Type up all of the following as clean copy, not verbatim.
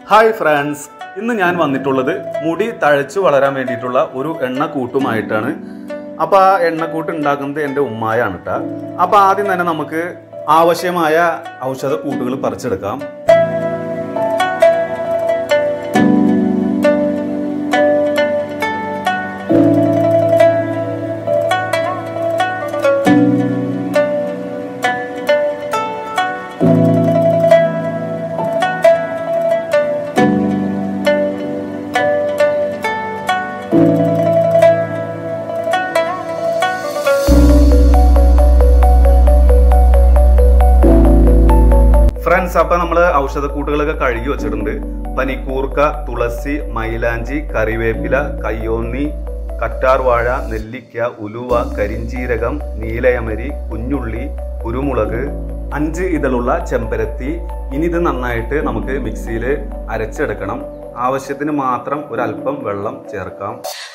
Hi friends, ഇന്ന് ഞാൻ വന്നിട്ടുള്ളത് മുടി തഴച്ചു വളരാൻ വേണ്ടിയിട്ടുള്ള ഒരു എണ്ണക്കൂട്ടുമായിട്ടാണ്. അപ്പോൾ ആ എണ്ണക്കൂട്ട് ഉണ്ടാക്കുന്നത് എൻ്റെ ഉമ്മായാണ് ട്ടോ. അപ്പോൾ ആദ്യം തന്നെ നമുക്ക് ആവശ്യമായ ഔഷധ കൂട്ടുകൾ പറിച്ചെടുക്കാം. ഫ്രണ്ട്സ്, അപ്പോൾ നമ്മൾ ഔഷധക്കൂട്ടുകളൊക്കെ കഴുകി വെച്ചിട്ടുണ്ട്. പനിക്കൂർക്ക, തുളസി, മൈലാഞ്ചി, കറിവേപ്പില, കയ്യോന്നി, കറ്റാർവാഴ, നെല്ലിക്ക, ഉലുവ, കരിഞ്ചീരകം, നീലയമരി, കുഞ്ഞുള്ളി, കുരുമുളക്, 5 ഇതളുള്ള ചെമ്പരത്തി. ഇനി ഇത് നന്നായിട്ട് നമുക്ക് മിക്സിയിൽ അരച്ചെടുക്കണം. ആവശ്യത്തിന് മാത്രം ഒരല്പം വെള്ളം ചേർക്കാം.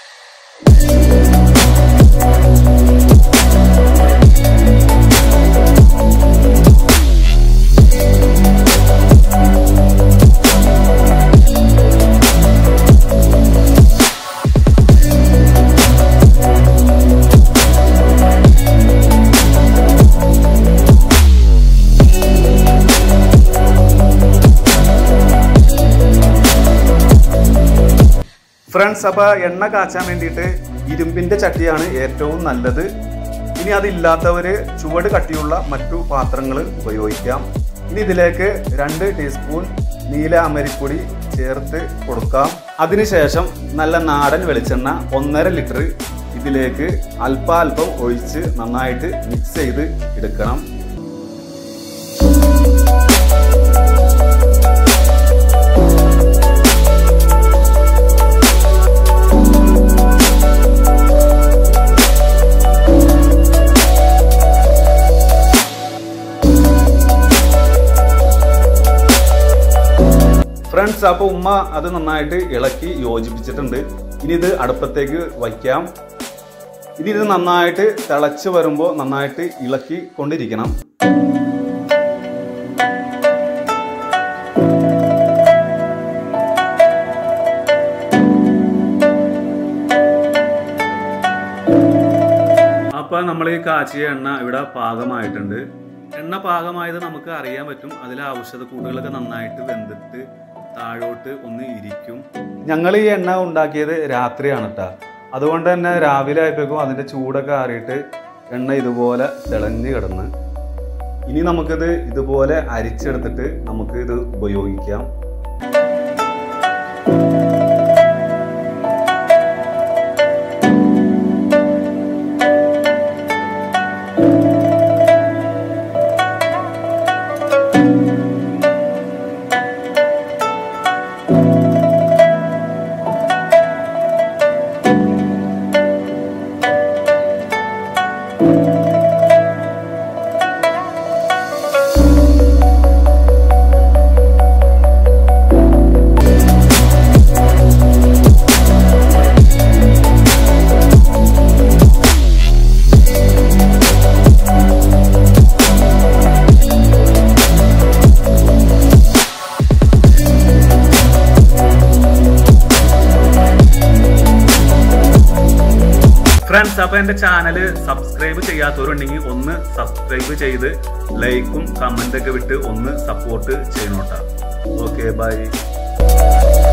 ഫ്രണ്ട്സ്, അപ്പോൾ എണ്ണ കാച്ചാൻ വേണ്ടിയിട്ട് ഇരുമ്പിൻ്റെ ചട്ടിയാണ് ഏറ്റവും നല്ലത്. ഇനി അതില്ലാത്തവർ ചുവട് കട്ടിയുള്ള മറ്റു പാത്രങ്ങൾ ഉപയോഗിക്കാം. ഇനി ഇതിലേക്ക് 2 ടീസ്പൂൺ നീല അമരിപ്പൊടി ചേർത്ത് കൊടുക്കാം. അതിനുശേഷം നല്ല നാടൻ വെളിച്ചെണ്ണ 1.5 ലിറ്റർ ഇതിലേക്ക് അല്പാൽപ്പം ഒഴിച്ച് നന്നായിട്ട് മിക്സ് ചെയ്ത് എടുക്കണം. ഫ്രണ്ട്സ്, അപ്പോൾ ഉമ്മ അത് നന്നായിട്ട് ഇളക്കി യോജിപ്പിച്ചിട്ടുണ്ട്. ഇനി ഇത് അടുപ്പത്തേക്ക് വയ്ക്കാം. ഇനി ഇത് നന്നായിട്ട് തിളച്ച് വരുമ്പോൾ നന്നായിട്ട് ഇളക്കി കൊണ്ടിരിക്കണം. അപ്പോൾ നമ്മൾ ഈ കാച്ചിയ എണ്ണ ഇവിടെ പാകമായിട്ടുണ്ട്. എണ്ണ പാകമായത് നമുക്ക് അറിയാൻ പറ്റും. അതിലെ ഔഷധക്കൂട്ടുകളൊക്കെ നന്നായിട്ട് വെന്തിട്ട് താഴോട്ട് ഒന്ന് ഇരിക്കും. ഞങ്ങൾ ഈ എണ്ണ ഉണ്ടാക്കിയത് രാത്രിയാണ് കേട്ടോ. അതുകൊണ്ട് തന്നെ രാവിലെ ആയപ്പോഴേക്കും അതിൻ്റെ ചൂടൊക്കെ ആറിയിട്ട് എണ്ണ ഇതുപോലെ തിളഞ്ഞ് കിടന്ന്. ഇനി നമുക്കിത് ഇതുപോലെ അരിച്ചെടുത്തിട്ട് നമുക്ക് ഇത് ഉപയോഗിക്കാം. ഫ്രണ്ട്സ്, അപ്പോൾ എൻ്റെ ചാനൽ സബ്സ്ക്രൈബ് ചെയ്യാത്തവരുണ്ടെങ്കിൽ ഒന്ന് സബ്സ്ക്രൈബ് ചെയ്ത് ലൈക്കും കമൻ്റൊക്കെ വിട്ട് ഒന്ന് സപ്പോർട്ട് ചെയ്യണോട്ടാ. Okay, by.